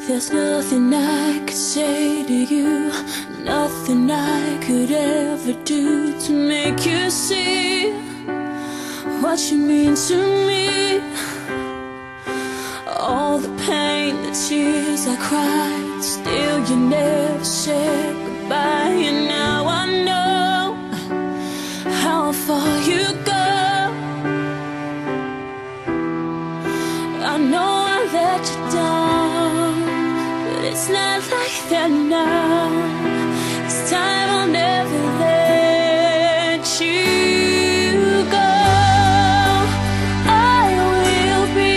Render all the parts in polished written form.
There's nothing I could say to you, nothing I could ever do to make you see what you mean to me. All the pain, the tears I cried, still you never said goodbye. And now I know how far you go. I know I let you down, but it's not like that now. This time I'll never let you go. I will be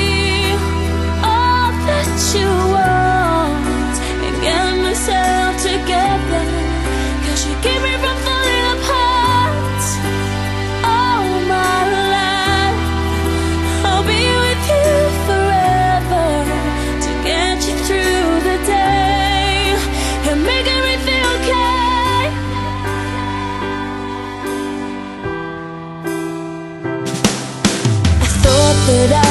all that you want and get myself together, 'cause you keep me from falling apart. All my life I'll be with you forever to get you through the day and make everything okay. I thought that